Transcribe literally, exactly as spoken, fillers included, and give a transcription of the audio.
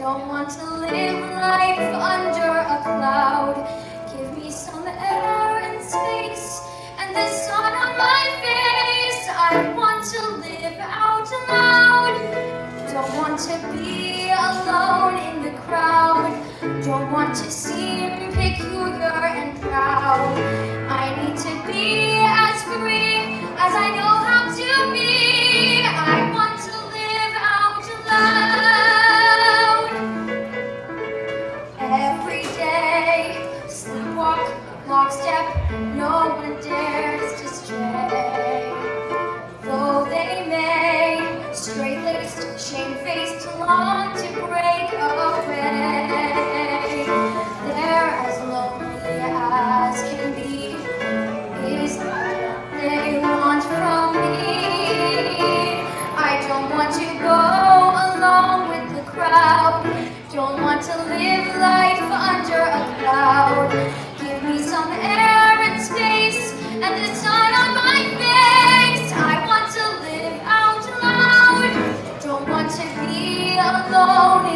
Don't want to live life under a cloud. Give me some air and space and the sun on my face. I want to live out loud. Don't want to be alone in the crowd. Don't want to seem peculiar and proud. I need to be as free as I know how to be. I want to live out loud. Every day, sleepwalk, lockstep, no one dares to stray. Though they may, straight-laced, shame-faced, long to break away. They're as lonely as can be, is what they want from me. I don't want to go along with the crowd. Don't want to live life under a cloud. Give me some air and space and the sun on my face. I want to live out loud. Don't want to be alone